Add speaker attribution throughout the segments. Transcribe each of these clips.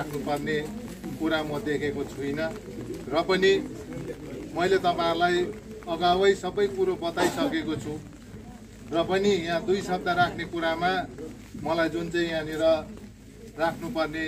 Speaker 1: राख्नुपर्ने कुरा म देखेको छुइनँ र पनि मैले तपाईहरुलाई अगावै सबै कुरो बताइसकेको छु र पनि यहाँ 2 शब्द राख्ने कुरामा मलाई जुन चाहिँ यहाँनिर राख्नुपर्ने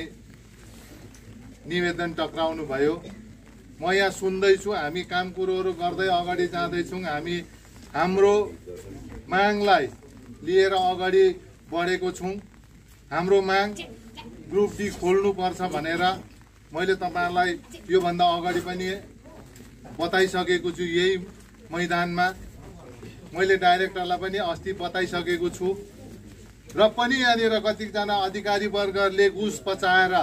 Speaker 1: निवेदन टक्राउनु भयो म यहाँ सुन्दै छु हामी काम कुरोहरू गर्दै अगाडि जाँदै छौं हामी हाम्रो मागलाई लिएर अगाडि बढेको छौं हाम्रो माग ग्रुप डी खोल्नु पर्छ भनेर मैले तपाईहरुलाई यो भन्दा अगाडि पनि बताइसकेको छु यही मैदानमा मैले डाइरेक्टरलाई पनि अस्ति बताइसकेको छु र पनि यहाँनिर कतिजना अधिकारी वर्गले घुस पचाएर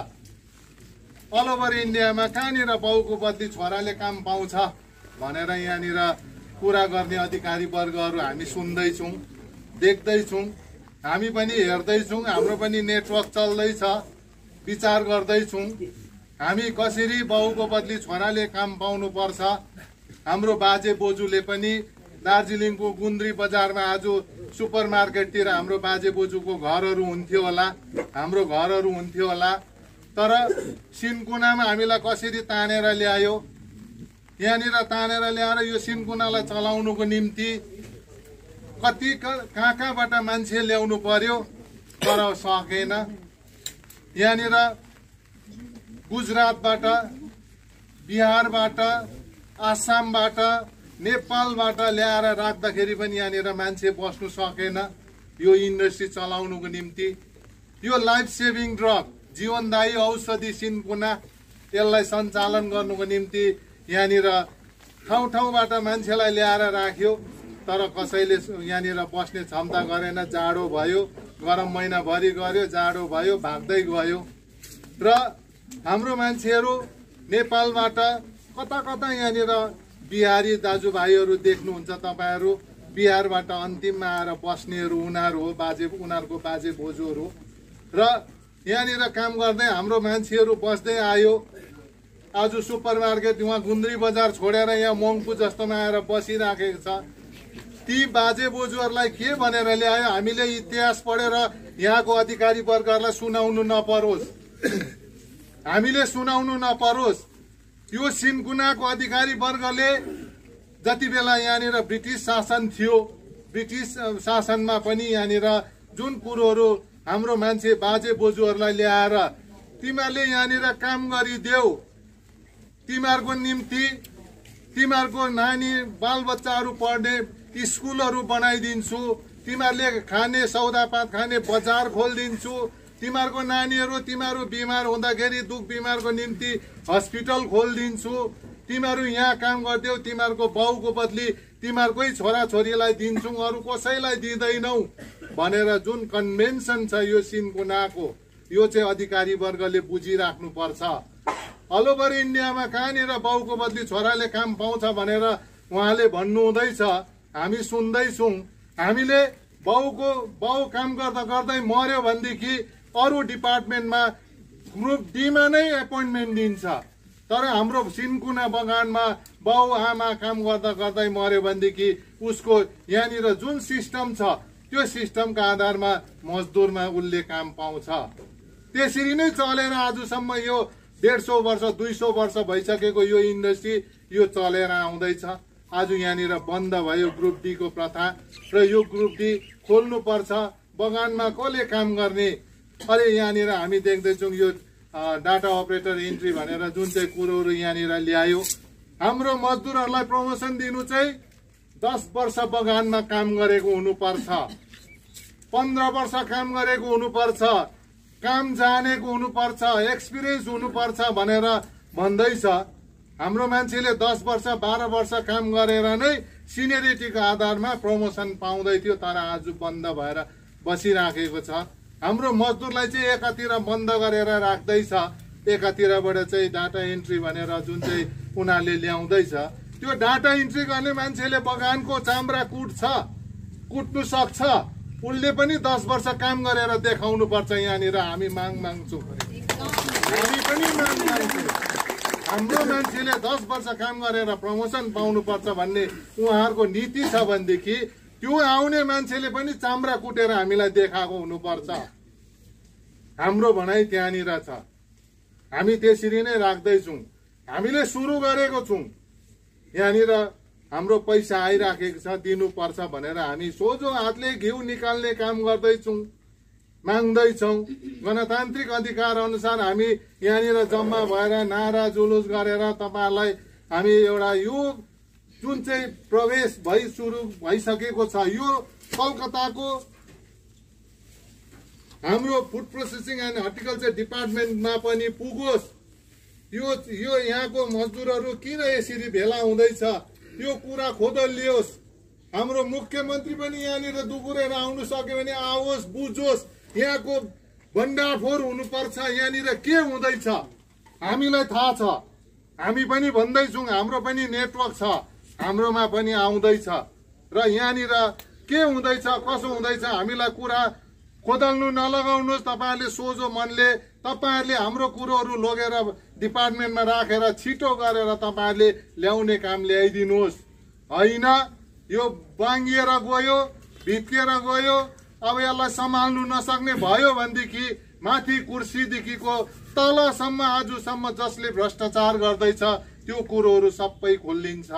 Speaker 1: अल ओभर इन्डियामा कहाँनिर बाउको बदली छोराले काम पाउँछ भनेर यहाँनिर कुरा गर्ने अधिकारी वर्गहरू हामी सुन्दैछौँ देख्दैछौँ हामी पनि हेर्दैछौँ हाम्रो पनि नेटवर्क चल्दैछ विचार गर्दैछौँ हामी कसरी बाउको बदली छोराले काम पाउनु पर्छ हाम्रो बाजे बोजूले पनि दार्जिलिङको गुन्द्री बजारमा आज सुपरमार्केटतिर हाम्रो बाजे बोजूको घरहरू हुन्थ्यो होला हाम्रो घरहरू हुन्थ्यो होला तर सिन्कुनामा हामीलाई कसरी तानेर ल्यायो यहाँनिर तानेर ल्याएर यो सिन्कुनालाई चलाउनुको निम्ति कति कहाँबाट मान्छे ल्याउनु पर्यो तर सकेन यहाँनिर गुजरातबाट बिहारबाट आसामबाट नेपालबाट ल्याएर राख्दाखेरि पनि यहाँनिर मान्छे बस्नु सकेन यो इन्डस्ट्री चलाउनुको निम्ति यो लाइफ सेभिङ ड्रग जीवनदायी औषधि सिन्कुना यसलाई सञ्चालन गर्नुको निम्ति यहाँनिर ठाउँ ठाउँबाट मान्छेलाई ल्याएर राख्यो तर कसैले यहाँनिर बस्ने क्षमता गरेन जाडो भयो गरम महिनाभरि गर्यो जाडो भयो भाग्दै गयो र हाम्रो मान्छेहरू नेपालबाट कता कता यहाँनिर बिहारी दाजुभाइहरू देख्नुहुन्छ तपाईहरु बिहारबाट अन्तिममा आएर बस्नेहरू उनीहरू हो उनीहरूको बाजे बोजूहरू र यहाँनिर काम गर्दै हाम्रो मान्छेहरू बस्दै आयो आज सुपरमार्केट उहाँ गुन्द्री बजार छोडेर यहाँ मङ्पू जस्तोमा आएर बसिराखेको छ ती बाजे बोजूहरूलाई के भनेर ल्यायो हामीले इतिहास पढेर यहाँको अधिकारी वर्गहरूलाई सुनाउनु नपरोस् हामीले सुनाउनु नपरोस् यो सिन्कुनाको अधिकारी वर्गले जति बेला यहाँनिर ब्रिटिस शासन थियो ब्रिटिस शासनमा पनि यहाँनिर जुन कुरोहरू हाम्रो मान्छे बाजे बोजूहरूलाई ल्याएर तिमीहरूले यहाँनिर काम गरिदेऊ तिमीहरूको निम्ति तिमीहरूको नानी बालबच्चाहरू पढ्ने स्कुलहरू बनाइदिन्छु तिमीहरूले खाने सौदापात खाने बजार खोलिदिन्छु तिमीहरूको नानीहरू तिमीहरू बिमार हुँदाखेरि दुख बिमारको निम्ति हस्पिटल खोलिदिन्छु तिमीहरू यहाँ काम गर्देऊ तिमीहरूको बाउको बदली तिमीहरूकै छोराछोरीलाई दिन्छौँ अरू कसैलाई दिँदैनौ भनेर जुन कन्भेन्सन छ यो सिन्कुनाको यो चाहिँ अधिकारी वर्गले बुझिराख्नु पर्छ अल ओभर इन्डियामा कहाँनिर बाउको बदली छोराले काम पाउँछ भनेर उहाँले भन्नु हुँदैछ हामी सुन्दैछौँ हामीले बाउ काम गर्दा गर्दै मर्यो भनेदेखि अरू डिपार्टमेन्टमा ग्रुप डीमा नै एपोइन्टमेन्ट दिन्छ तर हाम्रो सिन्कुना बगानमा बाउ आमा काम गर्दा गर्दै मर्यो भनेदेखि उसको यहाँनिर जुन सिस्टम छ त्यो सिस्टमका आधारमा मजदुरमा उसले काम पाउँछ त्यसरी नै चलेर आजसम्म यो 150 वर्ष 200 वर्ष भइसकेको यो इन्डस्ट्री यो चलेर आउँदैछ आज यहाँनिर बन्द भयो ग्रुप डी को प्रथा र यो ग्रुप डी खोल्नु पर्छ बगानमा कसले काम गर्ने अरे यहाँनिर हामी देख्दैछौँ यो डाटा अपरेटर इन्ट्री भनेर जुन चाहिँ कुरोहरू यहाँनिर ल्यायो हाम्रो मजदुरहरूलाई प्रमोसन दिनु चाहिँ 10 वर्ष बगानमा काम गरेको हुनुपर्छ 15 वर्ष काम गरेको हुनुपर्छ काम जानेको हुनुपर्छ एक्सपिरियन्स हुनुपर्छ भनेर भन्दैछ हाम्रो मान्छेले 10 वर्ष 12 वर्ष काम गरेर नै सिनियरिटीको आधारमा प्रमोसन पाउँदै थियो तर आज बन्द भएर बसिराखेको छ हाम्रो मजदुरलाई चाहिँ एकातिर बन्द गरेर राख्दैछ एकातिरबाट चाहिँ डाटा इन्ट्री भनेर जुन चाहिँ उनीहरूले ल्याउँदैछ त्यो डाटा इन्ट्री गर्ने मान्छेले बगानको चाम्रा कुट्नु सक्छ उसले पनि 10 वर्ष काम गरेर देखाउनु पर्छ यहाँनिर हामी माग्छौँ हामी पनि माग्छौँ हाम्रो मान्छेले 10 वर्ष काम गरेर प्रमोसन पाउनु पर्छ भन्ने उहाँहरूको नीति छ भनेदेखि त्यो आउने मान्छेले पनि चाम्रा कुटेर हामीलाई देखाएको हुनुपर्छ हाम्रो भनाइ त्यहाँनिर छ हामी त्यसरी नै राख्दैछौँ। हामीले सुरु गरेको छौँ, यहाँनिर हाम्रो पैसा आइराखेको छ दिनुपर्छ भनेर हामी सोझो हातले घिउ निकाल्ने काम गर्दैछौँ, माग्दैछौँ। गणतान्त्रिक अधिकार अनुसार हामी यहाँनिर जम्मा भएर नारा जुलुस गरेर तपाईँहरूलाई हामी एउटा यो जुन चाहिँ प्रवेश सुरु भइसकेको छ, यो कलकत्ताको हाम्रो फुड प्रोसेसिङ एन्ड हर्टिकल्चर डिपार्टमेन्टमा पनि पुगोस्। यो यहाँको मजदुरहरू किन यसरी भेला हुँदैछ यो कुरा खोदलियोस्। हाम्रो मुख्यमन्त्री पनि यहाँनिर दुगुरेर आउनु सक्यो भने आओस्, बुझोस्। यहाँको भण्डाफोर हुनुपर्छ, यहाँनिर के हुँदैछ हामीलाई थाहा छ। हामी पनि भन्दैछौँ, हाम्रो पनि नेटवर्क छ, हाम्रोमा पनि आउँदैछ र यहाँनिर के हुँदैछ कसो हुँदैछ हामीलाई कुरा खोदल्नु नलगाउनुहोस्। तपाईँहरूले सोझो मनले तपाईँहरूले हाम्रो कुरोहरू लगेर डिपार्टमेन्टमा राखेर छिटो गरेर तपाईँहरूले ल्याउने काम ल्याइदिनुहोस्। होइन यो बाङ्गिएर गयो, भित्किएर गयो, अब यसलाई सम्हाल्नु नसक्ने भयो भनेदेखि माथि कुर्सीदेखिको तलसम्म आजसम्म जसले भ्रष्टाचार गर्दैछ त्यो कुरोहरू सबै खोलिन्छ।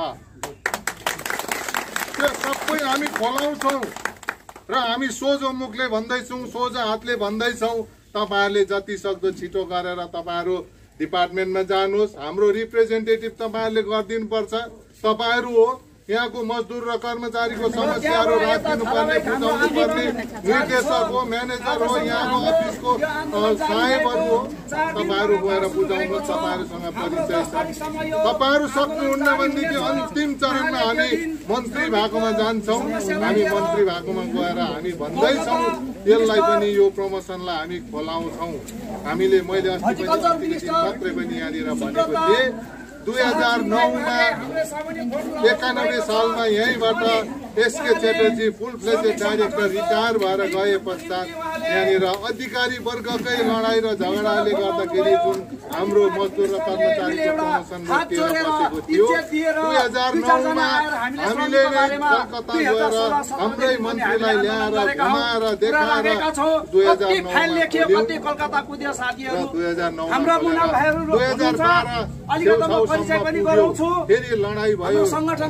Speaker 1: त्यो सबै हामी खोलाउँछौँ र हामी सोझो मुखले भन्दैछौँ, सोझो हातले भन्दैछौँ। तपाईँहरूले जति सक्दो छिटो गरेर तपाईँहरू डिपार्टमेन्टमा जानुहोस्। हाम्रो रिप्रेजेन्टेटिभ तपाईँहरूले गरिदिनुपर्छ। तपाईँहरू हो यहाँको मजदुर र कर्मचारीको समस्याहरू राखिदिनु पर्ने, बुझाउनु पर्ने निर्देशक हो, म्यानेजर हो, यहाँको अफिसको साहेबहरू हो। तपाईँहरू गएर बुझाउनुहोस्। तपाईँहरूसँग परिचय छ। तपाईँहरू सक्नुहुन्न भनेदेखि अन्तिम चरणमा हामी मन्त्री भएकोमा जान्छौँ। हामी मन्त्री भएकोमा गएर हामी भन्दैछौँ यसलाई पनि यो प्रमोसनलाई हामी खोलाउँछौँ। हामीले मैले अस्ति मात्रै पनि यहाँनिर भनेको थिएँ 2009मा 91 सालमा यहीँबाट S K Chatterjee full fledged director retire भएर गए पश्चात यहाँनिर अधिकारी वर्गकै लडाइँ र झगडाले गर्दाखेरि जुन हाम्रो मजदुर र कर्मचारीको प्रमोसन रोकिएर बसेको थियो 2009मा हामीले कलकत्ता गएर हाम्रै मन्त्रीलाई ल्याएर घुमाएर देखाएर 2009 फेरि लडाइँ भयो।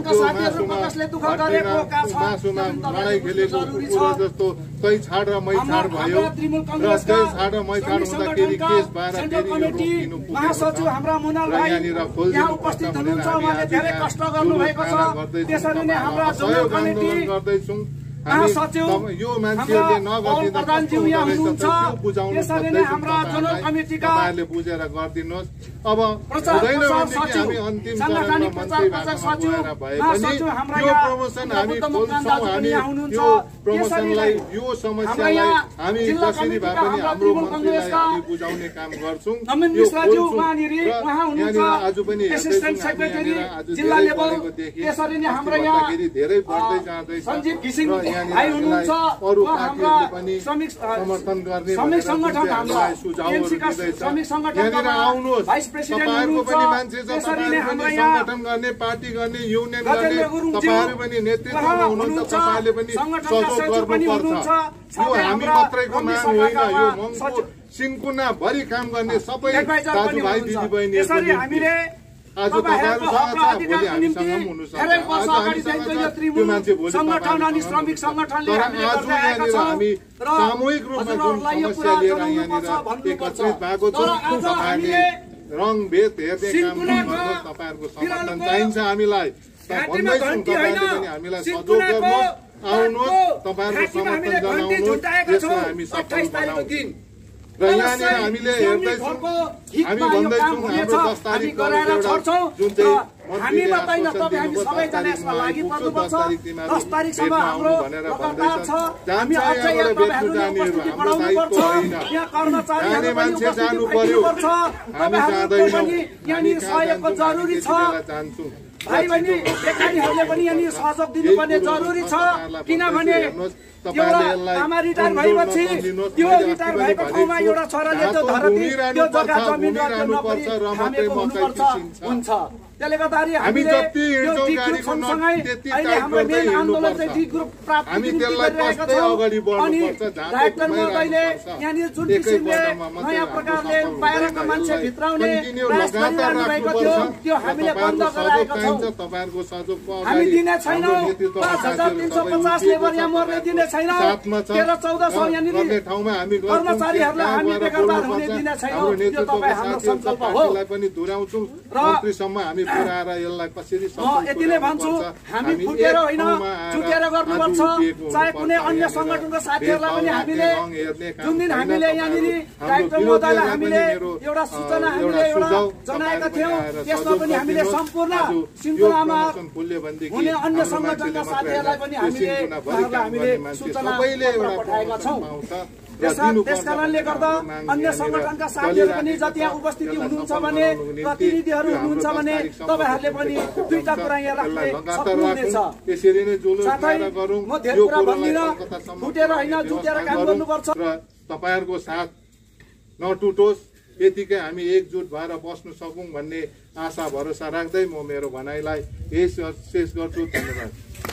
Speaker 1: मासुमा लडाइँ खेलेको कुरो जस्तो तै छाड र मै छाड भयो र तै छाड र मै छाड हुँदाखेरि केस भएर फेरि यो रोकिनु पुगेको र यहाँनिर खोलिदिनु पर्छ भनेर सहयोग आन्दोलन गर्दैछौँ। यो मान्छेहरूले नगरिदिँदा तपाईँहरूले बुझेर गरिदिनुहोस्। अब हुँदैन भनेदेखि हामी अन्तिम चरणमा मन्त्री भागमा गएर भए पनि यो प्रमोसन हामी खोल्छौँ। हामी यो प्रमोसनलाई यो समस्यालाई हामी जसरी भए पनि हाम्रो मन्त्रीलाई हामी बुझाउने काम गर्छौँ। यो खोल्छौँ र यहाँनिर आज पनि हेर्दैछौँ हामी यहाँनिर आज धेरै बढेको देखियो। भन्दाखेरि धेरै बढ्दै जाँदैछ र यहाँनिर अरू पार्टीहरूले पनि समर्थन गर्ने भनेर हामीलाई सुझावहरू दिँदैछ। यहाँनिर आउनुहोस्, तपाईँहरूको पनि मान्छे छ, तपाईँहरू पनि संगठन गर्ने, पार्टी गर्ने, युनियन गर्ने, तपाईँहरू पनि नेतृत्वमा हुनुहुन्छ, तपाईँले पनि सहयोग गर्नुपर्छ। यो हामी मात्रैको माग होइन, यो मङ्गो सिन्कुनाभरि काम गर्ने सबै दाजुभाइ दिदीबहिनीहरू आज तपाईँहरूसँग छ, भोलि हामीसँग पनि हुनुसक्छ। आज हामीसँग छ त्यो मान्छे भोलि तर आज यहाँनिर हामी सामूहिक रूपमा जुन समस्या लिएर यहाँनिर एकत्रित भएको छौँ, तपाईँहरूले रङ भेद हेर्ने काम गर्नुहोस्। तपाईँहरूको समर्थन चाहिन्छ हामीलाई। भन्दैछौँ तपाईँले पनि हामीलाई सहयोग गर्नुहोस्, आउनुहोस्, तपाईँहरूको समर्थन जनाउनुहोस्, त्यसमा हामी सफल बनाउँछौँ। र यहाँनिर हामीले हेर्दैछौँ, हामी भन्दैछौँ हाम्रो 10 तारिक जुन चाहिँ हामी मात्रै नभए हामी सबैजना यसमा लागि पर्नुपर्छ। 10 तारिकसम्म हाम्रो लगातार छ। हामी अझै यहाँ तपाईँहरूले उपस्थिति बढाउनुपर्छ। यहाँ कर्मचारीहरू पनि उपस्थिति भइदिनुपर्छ। तपाईँहरूको पनि यहाँनिर सहयोगको जरुरी छ। भाइ बहिनी बेकारीहरूले पनि यहाँनिर सहयोग दिनुपर्ने जरुरी छ। किनभने एउटा आमा रिटायर भएपछि त्यो रिटायर भएको ठाउँमा एउटा छोराले त्यो धरती त्यो जग्गा जमिन राख्नु पर्छ, हुन्छ।
Speaker 2: त्यसले गर्दाखेरि
Speaker 1: हामी
Speaker 2: हामीले
Speaker 1: जति हिँड्छौँ गाडीको
Speaker 2: सँगसँगै
Speaker 1: त्यति
Speaker 2: अहिले हाम्रो मेन आन्दोलन चाहिँ डी ग्रुप प्राप्त
Speaker 1: हामी त्यसलाई कस्तै अगाडि बढ्नुपर्छ
Speaker 2: डाइरेक्टर महोदयले यहाँनिर जुन किसिमले नयाँ प्रकारले बाहिरका मान्छे भित्राउने प्रयास गरिरहनु भएको थियो त्यो हामीले बन्द गराएका छौँ।
Speaker 1: तपाईहरुको सहयोगको
Speaker 2: हामी दिने छैनौँ 5,350 लेबर यहाँ मर्ने दिने छैनौँ। 13-1400 यहाँनिर
Speaker 1: ठाउँमा हामी
Speaker 2: कर्मचारीहरूलाई हामी बेकरबार हुने दिने छैनौँ। त्यो तपाईँ हाम्रो संकल्प हो
Speaker 1: पनि दोहोऱ्याउँछौँ मन्त्रीसम्म हामी पुर्याएर यसलाई कसरी
Speaker 2: यति नै भन्छु हामी फुटेर होइन जुटेर गर्नुपर्छ। चाहे कुनै अन्य संगठनको साथीहरूलाई पनि हामीले जुन दिन हामीले यहाँनिर डाइरेक्टर महोदयलाई हामीले एउटा सूचना हामीले एउटा जनाएका थियौँ त्यसमा पनि हामीले सम्पूर्ण सिन्धुलीमा हुने अन्य संगठनका साथीहरूलाई पनि हामीले सूचना पठाएका छौँ। त्यस कारणले गर्दा अन्य संगठनका साथीहरू पनि जति यहाँ उपस्थिति हुनुहुन्छ भने प्रतिनिधिहरू हुनुहुन्छ भने तपाईहरूले पनि दुईटा कुरा यहाँ राख्ने सक्नुहुनेछ। साथै म धेरै कुरा भन्दिनँ, फुटेर होइन जुटेर काम गर्नुपर्छ
Speaker 1: र तपाईहरुको साथ नटुटोस् यतिकै हामी एकजुट भएर बस्न सकौं भन्ने आशा भरोसा राख्दै म मेरो भनाइलाई यही शेष गर्छु। धन्यवाद।